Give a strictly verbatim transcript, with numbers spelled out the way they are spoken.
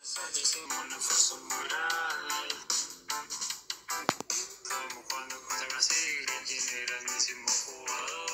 Hicimos un esfuerzo moral. Estamos jugando contra Brasil, que tiene grandísimos jugadores.